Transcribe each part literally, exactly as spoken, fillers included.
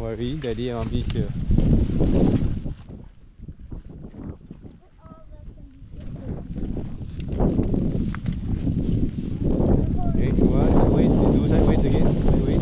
worry, Daddy and Mommy here. Okay, come on, sideways. Do sideways again. Sideways.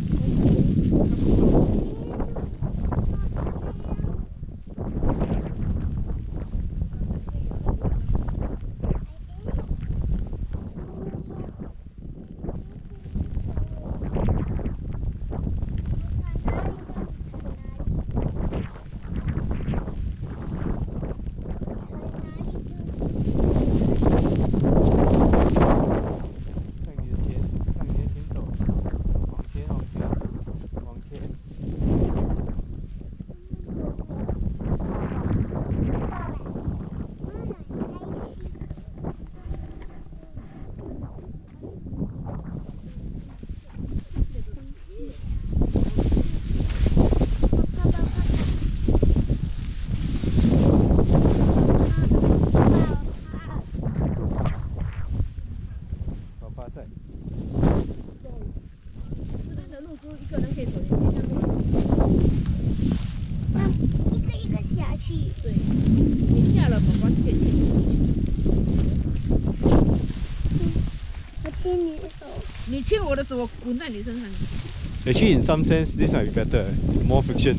Actually, in some sense, this might be better. More friction.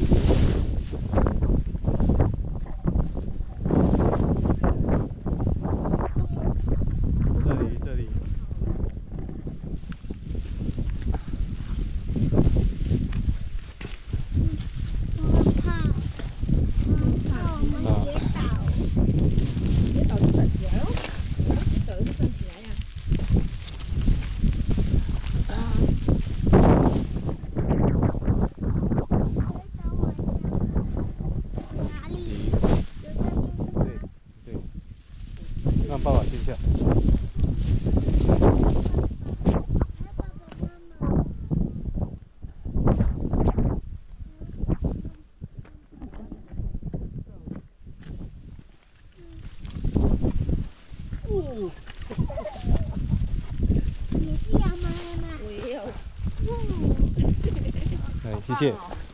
Nice, 谢谢。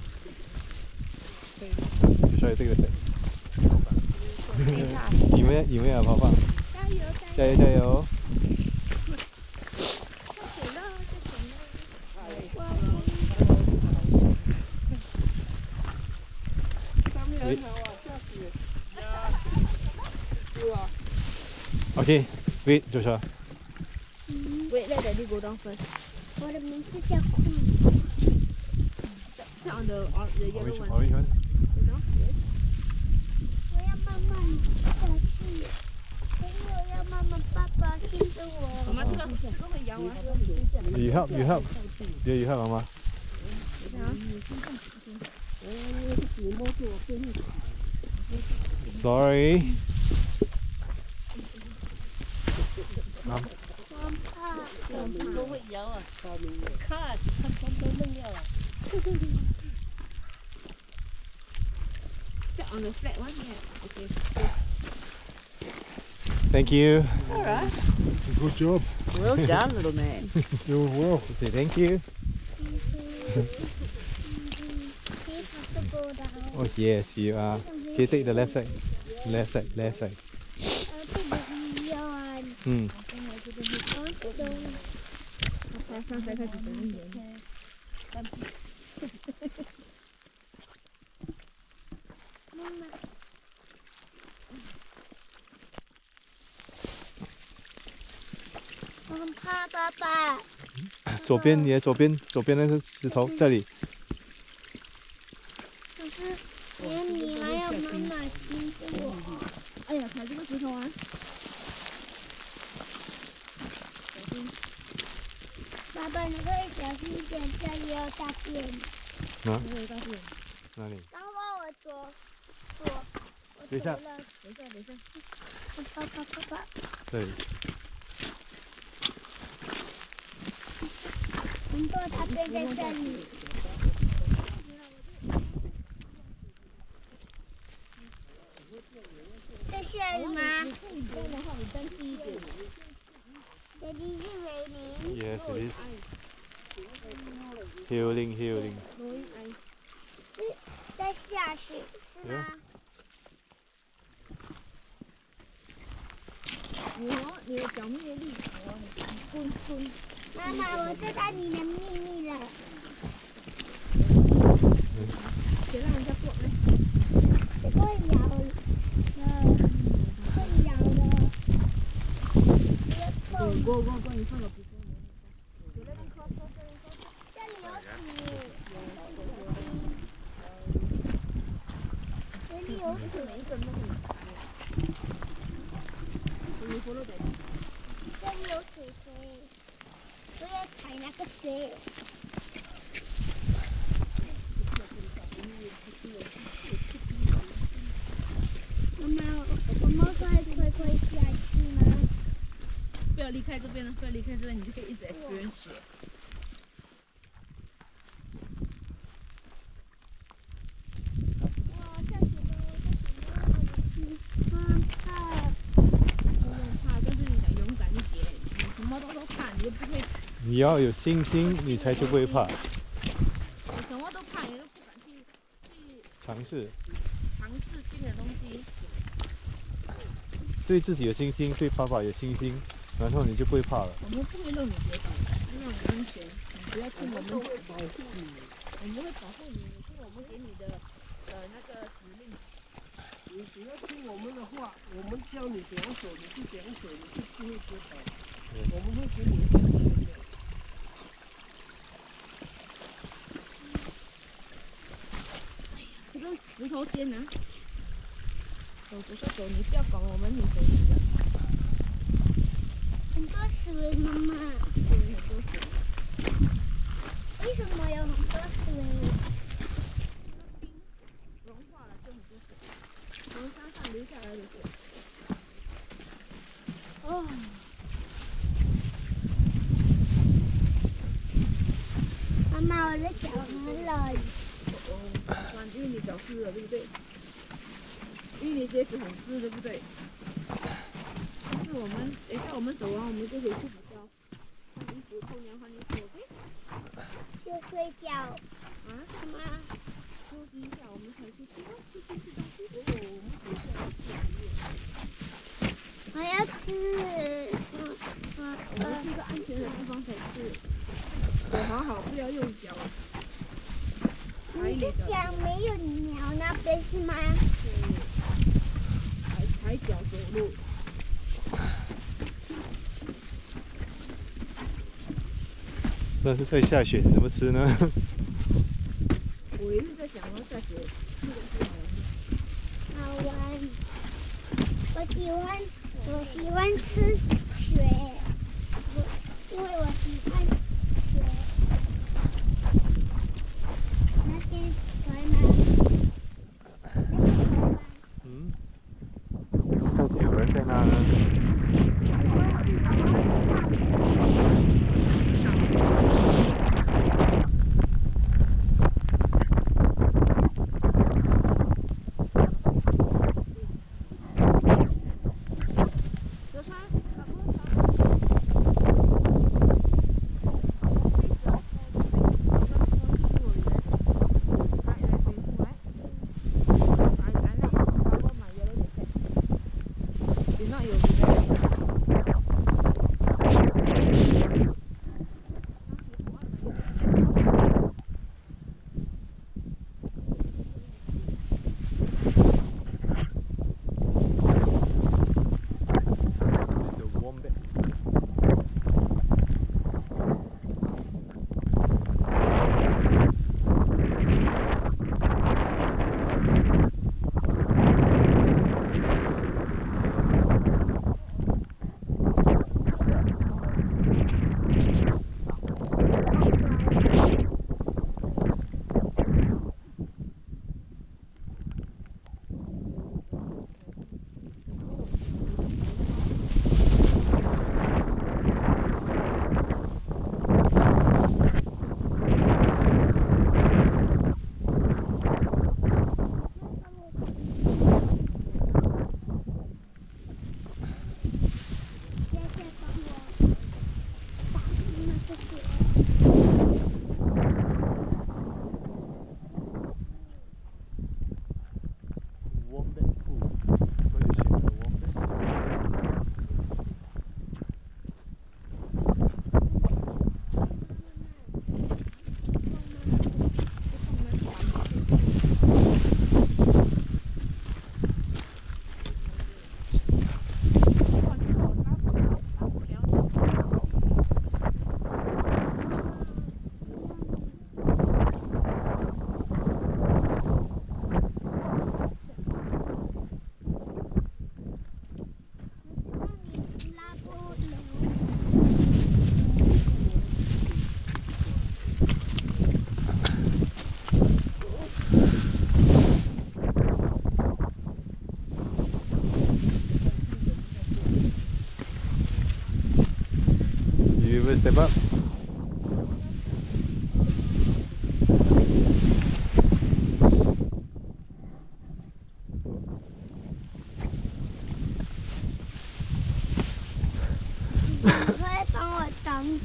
就稍微这个 steps。以为以为啊，泡泡。加油加油加油！ 下水了，下水了。 上面很好啊，下雪。是啊。 Okay, wait, Joshua. Wait, let Daddy go down first. 我的名字叫酷。 Sit on the on the yellow Orange, one. orange one. Go down. Yes. 我要慢慢下去，可是我要慢慢爸爸牵着我。 妈妈，这个这个会摇啊。 You help, you help. Yeah, you help, Mama. Sorry. 我怕。 都会摇啊，看，看看都弄了。 Sit on the flat one. Yeah. Okay. Thank you. It's alright. Good job. Well done, little man. You well. Say thank you. Oh yes, you are. Okay, take the left side. Left side, left side. Hmm. 上山开始整理人。 妈妈。我很怕爸爸。 左边，你的左边，左边那个石头这里。 可是连你还有妈妈亲着我。 哎呀，踩这个石头啊！ 爸爸，你可以小心一点，这里有大便。 哪？ 有大便。 哪里？ 然后我左左，我等一下， 等一下，等一下。 爸爸，爸爸。 这里。 很多大便在这里。在下雨吗？Daddy, is it raining? Yes, it is. Healing, healing. 下雪，是吗？ 哦，你的脚面力哦，滚滚。 妈妈，我知道你的秘密了。 别让人家过来。 会摇的，会摇的。 我我我我，你放个笔。 这里有水，这里有水， 每一个都很。你活了得。 这里有水水，我要踩那个水。妈妈，我们可以可以可以下去吗？ 不要离开这边了，不要离开这边，你就可以一直 experience 雪。 哇，下雪了，下雪了！妈怕。 不用怕，跟自己讲勇敢一点。你什么都都怕，你就不会。 你要有信心，你才是不会怕。 你什么都怕，你都不敢去去尝试， 尝试新的东西。 对自己有信心，对爸爸有信心，然后你就不会怕了。 我们不会让你跌倒，因为我们选，你不要听我们，我们会保护你，我们会保护你，你听我们给你的呃那个指令。 你只要听我们的话，我们教你怎样走，你就怎样走，你就不会跌倒。我们会给你安全的。 这个石头尖啊，走走走走，你不要管我们，你走你的。 很多水，妈妈。 对，很多水。 为什么有很多水？ 冰融化了就很多水，从山上流下来的水。哦。 妈妈，我的脚很冷。 哦，因为你脚湿了，对不对？因为你鞋子很湿，对不对？但是我们等一下我们走完，我们就回去补觉，换衣服、冲凉、换衣服，OK？ 就睡觉。 啊， 妈妈， 休息一下，我们才去吃东西，去吃东西。哦，我们等一下要去哪里？ 我要吃。嗯嗯我们去一个安全的地方才吃。手好好，不要用脚。 你是讲没有鸟那边是吗？ 对，踩踩脚走路。 但是在下雪，你怎么吃呢？ 我也是在想要下雪，这个是好玩。我喜欢，我喜欢吃雪。我因为我喜欢雪。那边可以吗？那边可以吗？ 嗯，看见有人在那呢。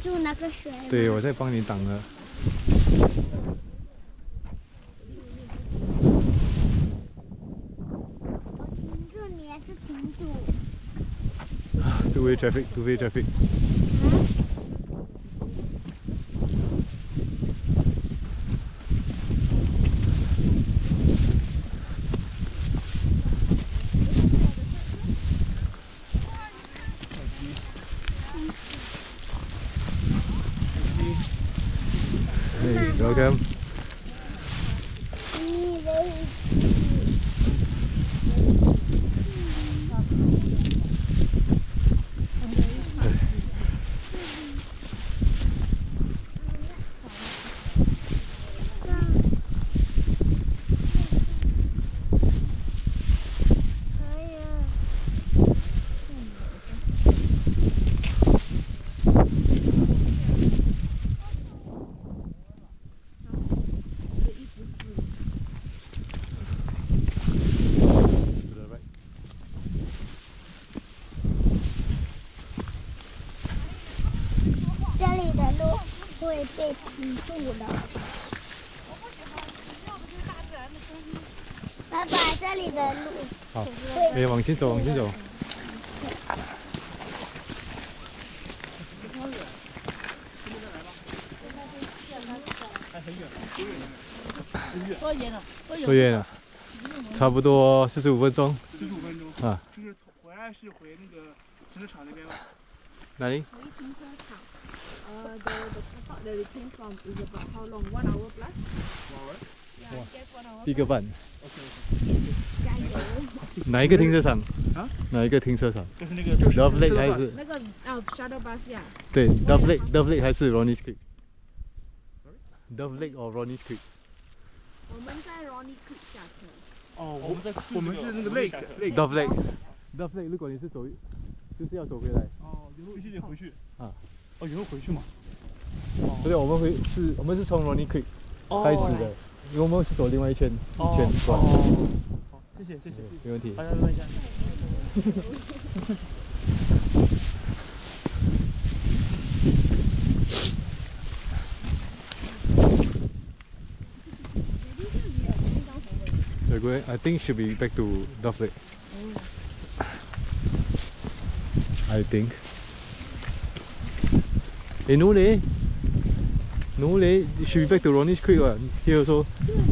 住那个水吗？ 对，我在帮你挡了。 我停住，你也是停住。 Two-way traffic, two-way traffic. Hey, welcome. To the right. 这里的路会被停住的。爸爸，这里的路好， 会可以往前走，往前走。 多远了？多远？ 多远了？差不多四十五分钟。 四十五分钟啊， 就是回来是回那个停车场那边吧？ 哪里？ 回停车场。呃，the the car park that we came from is about how long? One hour plus? Yeah, I guess one hour. 一个半。 加油！ 哪一个停车场？ 啊？ 哪一个停车场就是那个 ？Dove Lake 还是？ 那个啊，shuttle bus 呀。 对 ，Dove Lake，Dove Lake 还是 Ronnie's Creek？Dove Lake or Ronnie's Creek？ 我们在 Ronnie Creek 下车。 哦，我们在我们是那个 lake lake。 Dove Lake，Dove Lake， 如果你是走，就是要走回来。 哦，以后必须得回去。 啊。 哦，以后回去嘛。 不对，我们回是，我们是从 Ronnie Creek 哦开始的，因为我们是走另外一圈，一圈过来。 好，谢谢谢谢。 没问题。 大家问一下。 We're going. I think should be back to Dove Lake. I think. Eh no leh. No leh. It should be back to Ronnie's Creek what? Here also.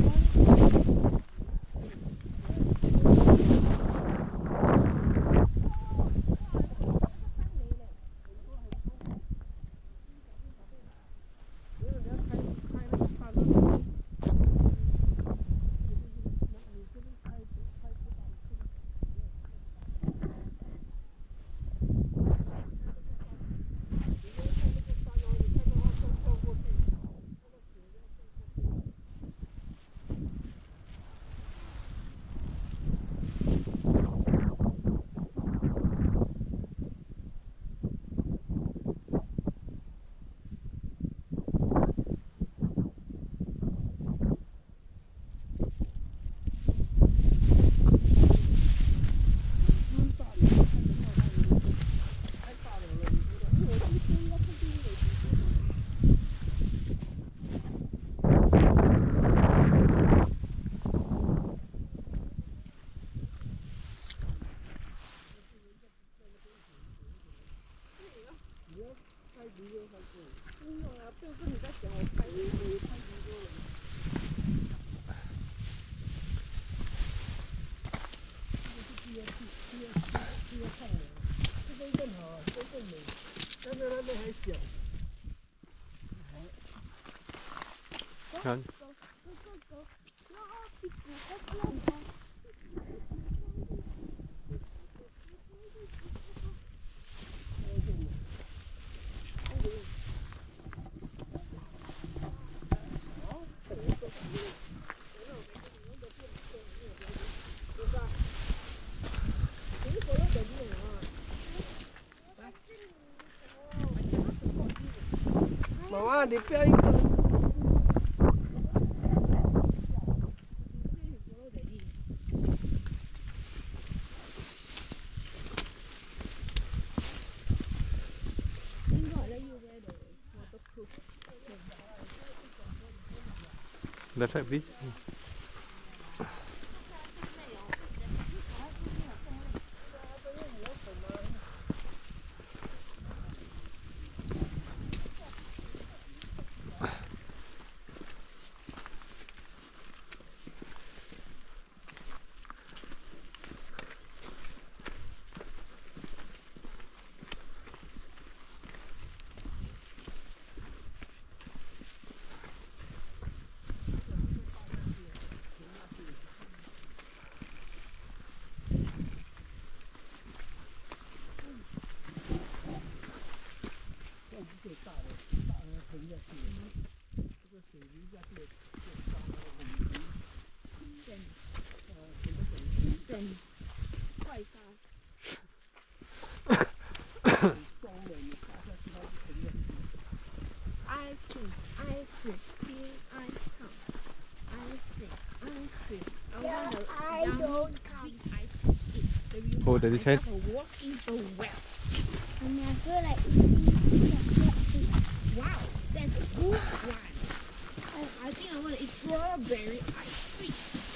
Kan? Mama, 你不要一个人。 Left side, please. Oh, daddy's head. Walk in the well. And I feel like eating Wow, that's a good one. I think I want to eat strawberry ice cream.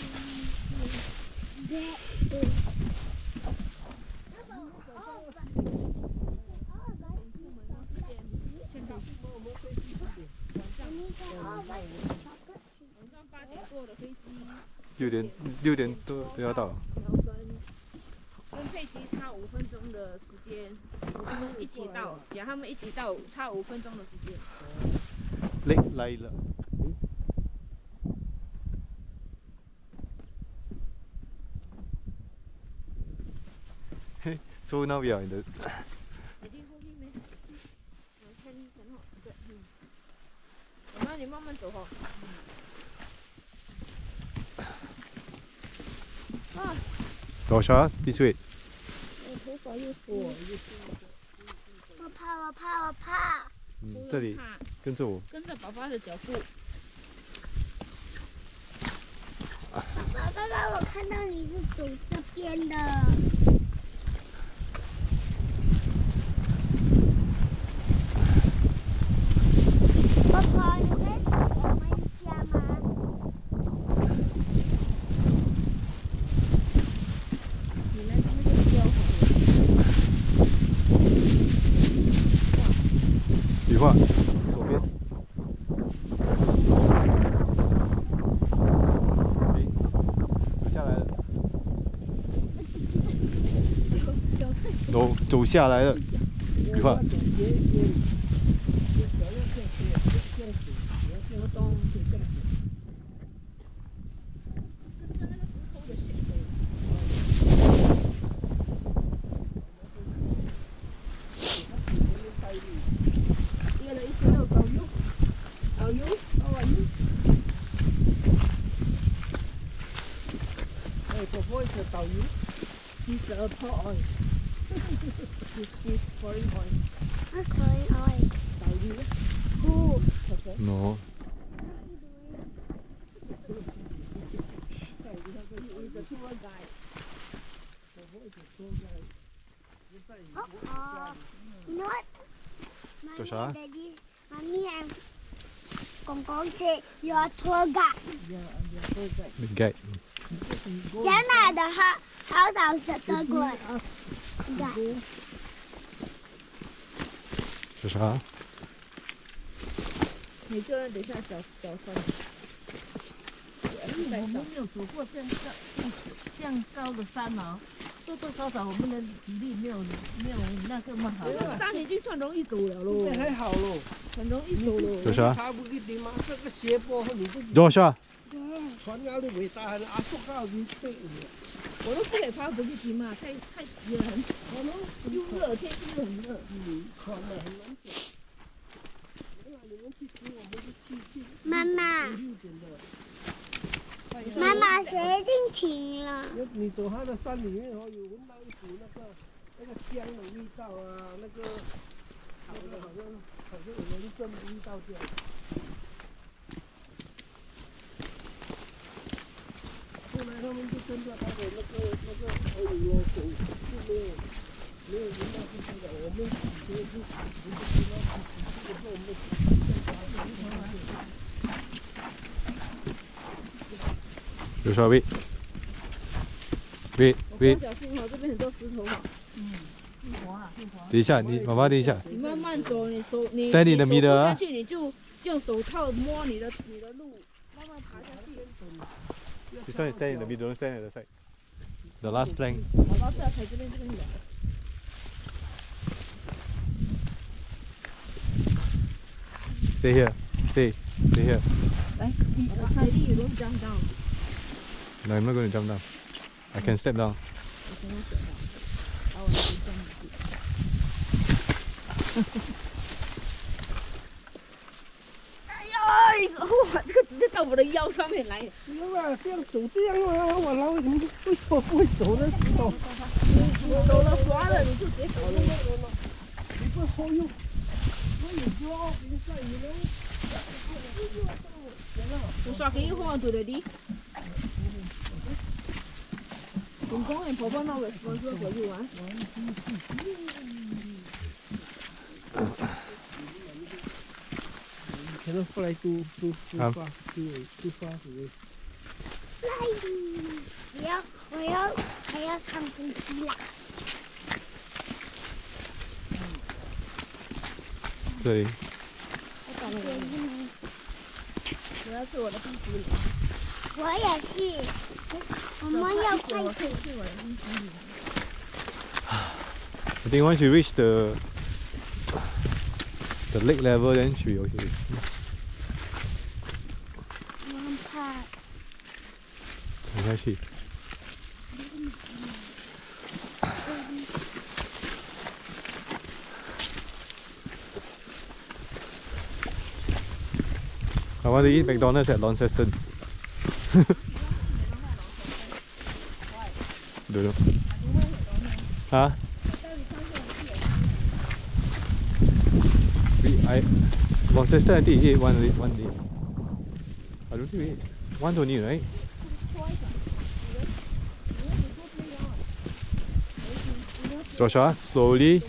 that is. Oh, 六点六点多都要到了。 跟佩奇差五分钟的时间，他们一起到，呀，他们一起到，差五分钟的时间。 Late 来了。So now we are in the. 我让你慢慢走哈。啊。 Tosha, this way. 我头发又湿。 我怕，我怕，我怕。 嗯，这里跟着我。 跟着爸爸的脚步。 爸爸，刚刚我看到你是走这边的。爸爸，你会走我们家吗？ 你来那个标好了。 笔画，左边。诶，走下来了。走走下来了，笔画。 导游 He's a boy. He's he's foreign boy. What's going on? 导游。 Who? No. He's a tour guide. Uh-oh. You know what? Mommy Tosha? and Daddy, Mommy and Gong Gong say you're a tour guide. Yeah, I'm your tour guide. The guide. 加拿大好好少是德国人。 这啥？ 每个人等一下脚脚酸。 我们没有走过这样高这样高的山哦，多多少少我们的体力没有没有那个么好。 山已经算容易走了喽， 这还好喽， 很容易走了。 这啥爬不一定嘛，这个斜坡你就 ？Joshua。 船压力伟大，阿叔告诉你对。 我都不给爬不去骑嘛，太太也很，我们又热，天气又很热。 嗯，船呢很难走。你们去骑，我们就去去。 妈妈，妈妈谁定停了？ 你走它的山里面哦，有闻到一股那个那个香的味道啊，那个炒的好像好像有人参的味道这样。后来他们就跟着他的那个那个河里哦走，就没有没有闻到这些的。我们以前是不是知道这个是我们的有说 wait wait 我 wait， 小心哦，这边很多石头哈。 嗯，很滑啊，很滑。 等一下，你妈妈等一下。 你慢慢走，你手你 Stand in the 你走 middle 啊不下去，你就用手套摸你的你的路，慢慢爬下去。 This one is stand in the middle, don't stand at the side. The last plank. 宝宝不要踩这边，这边有。 Stay here. Stay. Stay here. 来，你踩地有 don't jump down。 No, I'm not going to jump down. I can step down. 我先要走到，把我的鞋装进去。哎呀！哇，这个直接到我的腰上面来。 有啊，这样走这样啊，我老你为什么不会走呢？石头， 你走了滑了，你就别走了。 你不好用，我有抓比赛你能。 我刷给你看对了的。公公and Papa now responsible for you, ah. Cannot fly too too too Um. fast, too too fast away. 我要我要还要上飞机啦！ 这里。 我要吃我的冰淇淋。 我也是，我们要快点。 I think once you reach the the lake level, then should be okay. 我怕。 踩下去。I want to eat McDonald's at Launceston. Don't know. Huh? We, I, Launceston, I think we ate one day. One day. I don't think we ate. Once only, right? Joshua, slowly.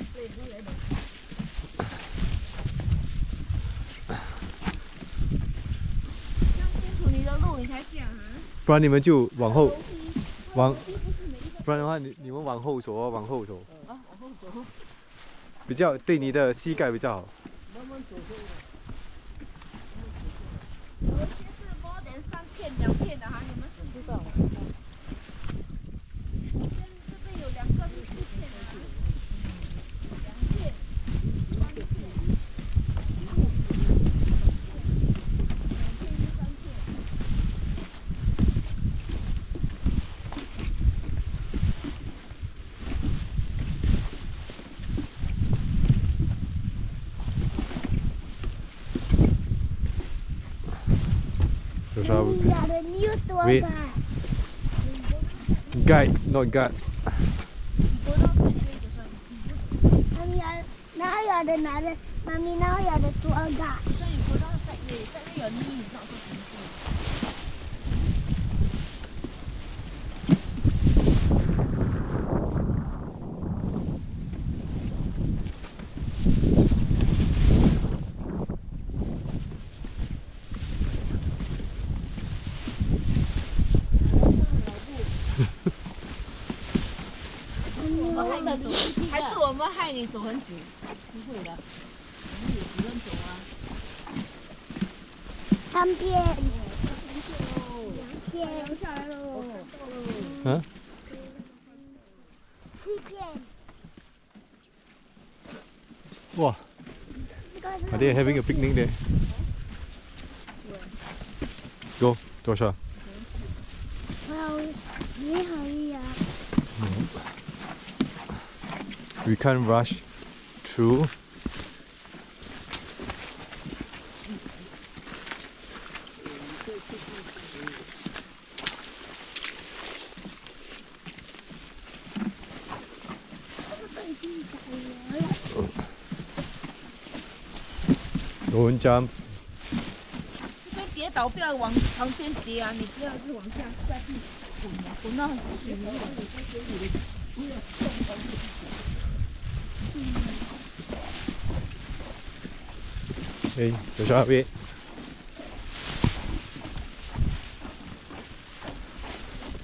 你的路你才讲啊？ 不然你们就往后，往，不然的话你你们往后走哦，往后走。 啊，往后走。 比较对你的膝盖比较好。 慢慢走可以了。 有些是摸点三片两片的哈，你们是知道吗？这边有两个是四片的哈，两片，三片，两片是三片。 Joshua, 你要的你有多 Wait. 大？ guide, not guard. 妈咪要，哪有的拿的？妈咪哪有的多大？ 所以我当时在也在那有你，你知道说什么事？ 我们害你走，还是我们害你走很久？不会的，我们也喜欢走啊。 三片，两片， 留下来喽。 Huh? 四片。 Wow, 这个是 are they having a picnic there? Go, Joshua. 哇，你好呀！ We can't rush through. Don't jump. 这边跌倒不要往旁边跌啊，你不要是往下下去滚啊，滚到水里面。 Hey, Joshua, wait.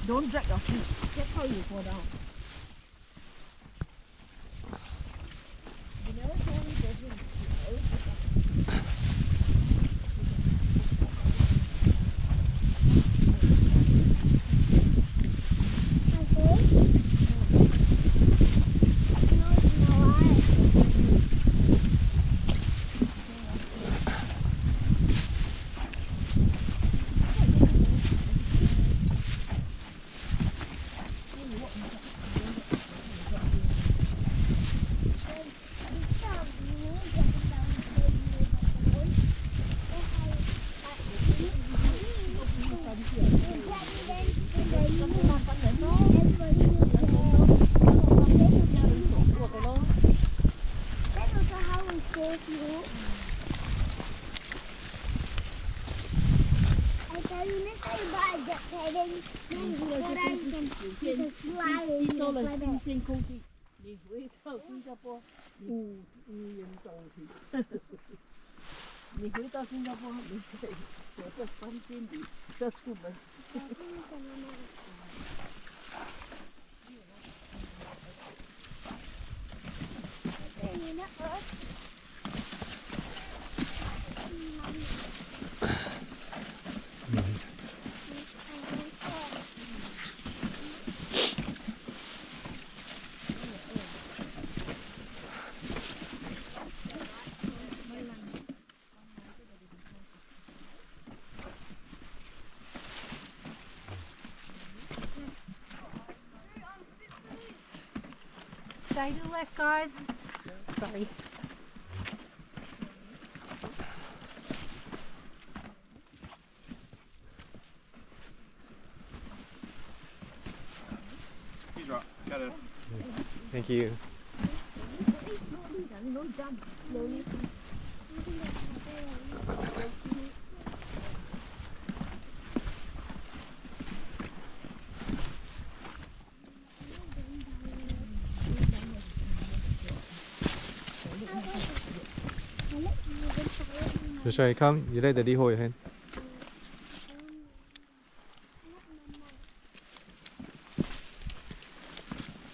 Don't drag your feet. That's how you fall down. You never told me there's a-吸收了新鲜空气，你回到新加坡， 乌乌烟瘴气。 你回到新加坡，你得躲在房间里，不要出门。 Stay to the left, guys. Sorry. He's right. Got it. Thank you. Don't jump slowly. Joshua, come. You let daddy hold your hand.